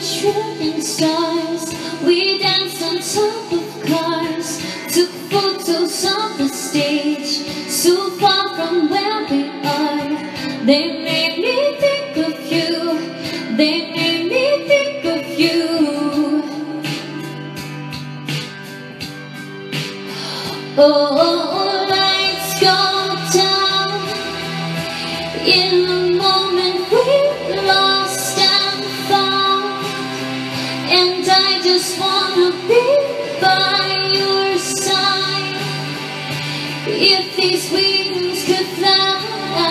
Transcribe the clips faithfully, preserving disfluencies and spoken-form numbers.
shooting stars. We danced on top of cars, took photos on the stage, so far from where we are. They made me think of you, they made me think of you. Oh, lights go down in the moment we lost and found, and I just wanna be by your side. If these wings could fly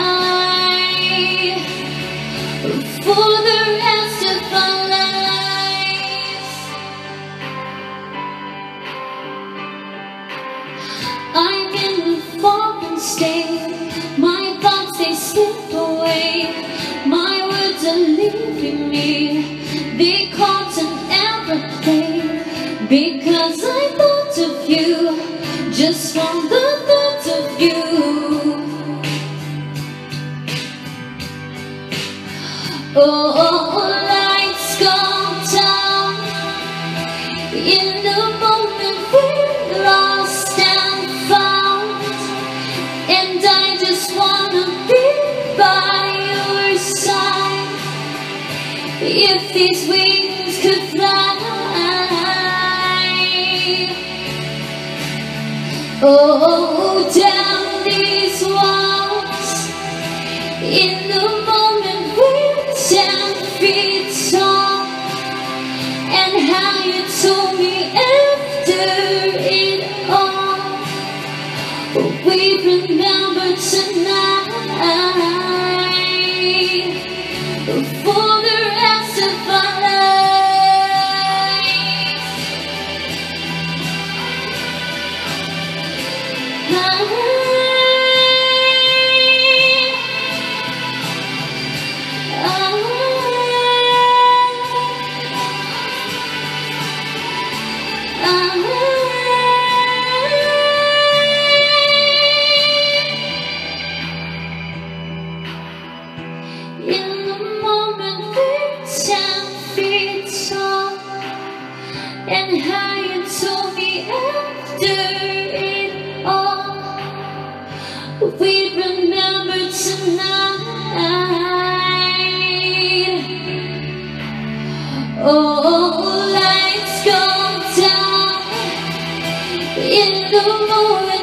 for the rest of our lives, I'm in the fog and stay. My thoughts, they slip away. My words are leaving me. They caught an aeroplane because I thought of you, just from the thought of you. Oh, lights go down in the moment we're lost and found, and I just wanna be by your side. If these wings could fly, oh, down these walls in the moment we're ten feet tall, and how you told me after it all, we remember tonight for the rest of our lives. In the moment we're ten feet tall, and how you told me after it all, we remember tonight. Oh, lights go down in the moment